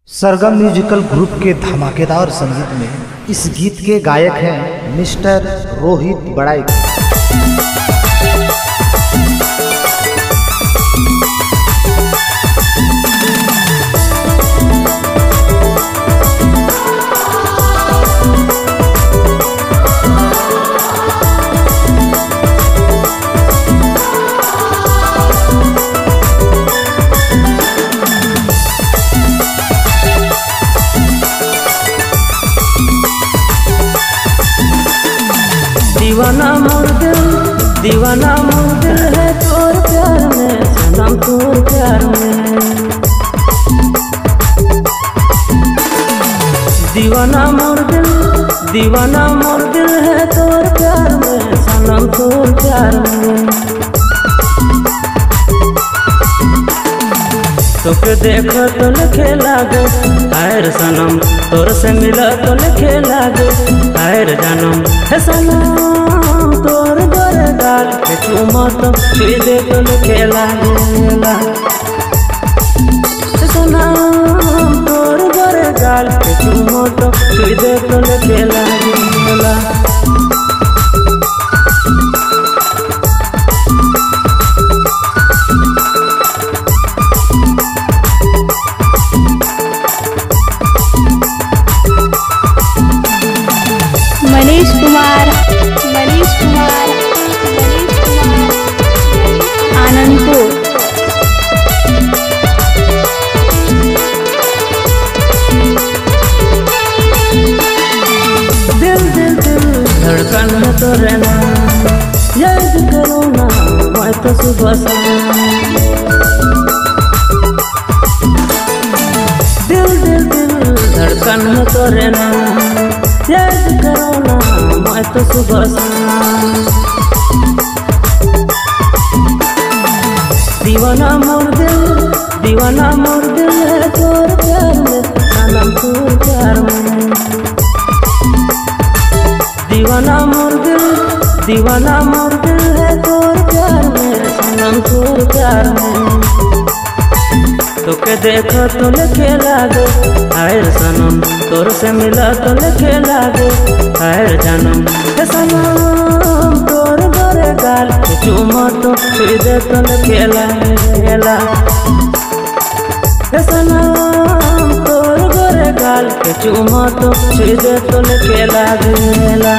सरगम musical group के धमाकेदार संगीत में इस गीत के गायक हैं मिस्टर रोहित बड़ाई। दीवाना मोर दिल है तोर प्यार में, सनम तोर प्यार में। दीवाना मोर दिल है तोर प्यार में, सनम तोर प्यार में। तोके देखो तो लिखे लागे आयर सनम, तोर से मिला तो लिखे लागे आयर जानम। है सनम तोर गोरे गाल के चूमा तो छुई दे तो लिखे लागेला। सनम तोर गोरे गाल के चूमा तो छुई दे तो लिखे लागेला। मनीष कुमार आनंदपुर। दिल दिल दिल धड़कन में तो रहना, याद करो ना मैं तो सुबह शाम। दिल दिल दिल धड़कन में तो रहना, याद करो ना मैं तो सुबह शाम। दीवाना मोर दिल है तोर प्यार में, सनम तोर प्यार में। दीवाना मोर दिल है तोर प्यार में, सनम तोर प्यार में। तोके देखो तो लिखे लागे आयर सनम, तोर से मिला तो लिखे लागे आयर जानम। है सनम तोर गोरे गाल के चूमा तो छुई दे तो लिखे लागेला। है सनम तोर गोरे गाल के चूमा तो छुई दे तो लिखे लागेला।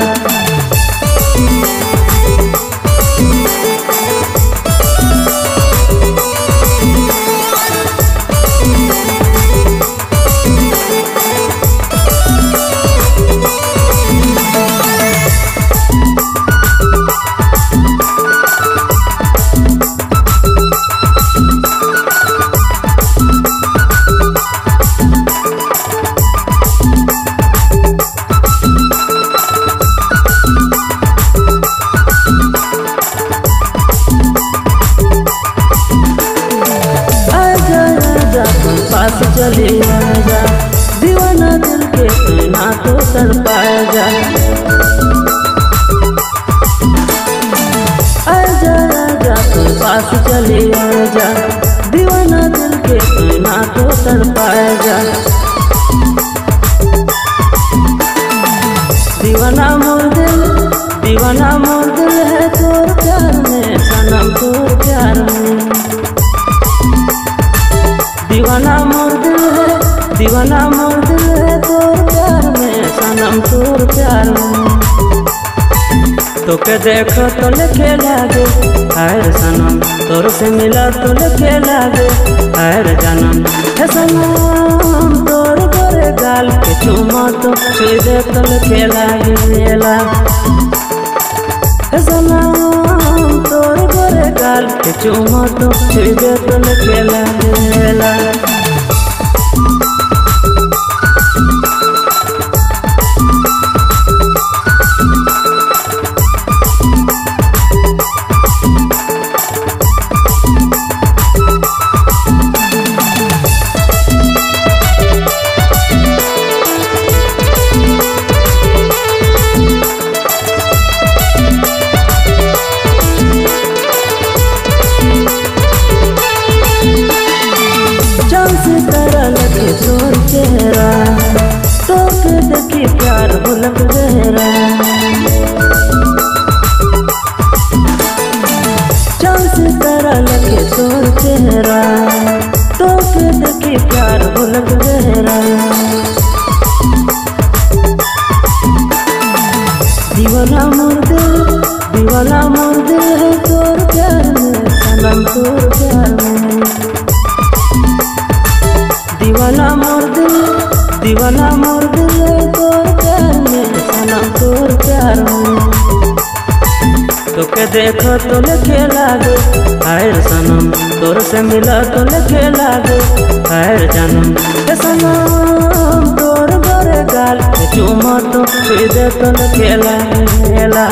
पास चले आजा, दीवाना दिल के ना तो कर पाएगा। आजा आजा पास चले आजा, दीवाना दिल के ना तो कर पाएगा। दीवाना मोर दिल है तोर प्यार में, सनम तोर प्यार में। दीवाना मोर दिल है तोर प्यार में, सनम तोर प्यार में। तोके देखो तो लिखे लागे आयर सनम, तोर से मिला तो लिखे लागे आयर जानम। है सनम तोर गोरे गाल के चूमा तो छुई दे तो लिखे लागेला। है सनम तोर गोरे गाल के चूमा तो छुई दे तो लिखे लागेला। ढोलक गहरा। दीवाना मोर दिल है तोर प्यार में सनम तोर प्यार में। दीवाना मोर दिल है तोर प्यार में सनम तोर प्यार में। तोके देखो तो लेके लागे हाय सनम, तोर से मिला तो लेके लागे हाय जानम। ए सनम तोर गोरे गाल के चुमा तो सीधे तो लेके लागेला।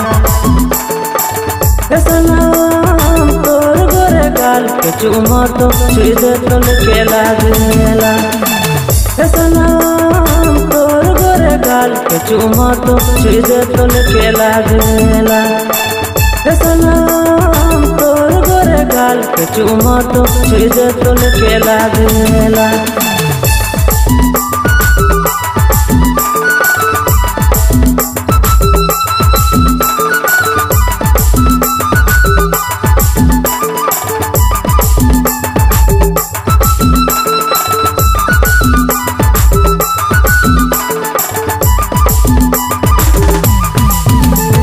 ए सनम तोर गोरे गाल के चुमा तो सीधे तो लेके लागेला। ए सनम तोर गोरे गाल के चुमा तो सीधे तो लेके लागेला। ए सनम तोर गोरे गाल के चुमा तो सीधे तो लेके लागेला।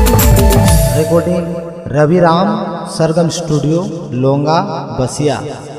रिकॉर्डिंग रवि राम सरगम स्टूडियो लोंगा बसिया।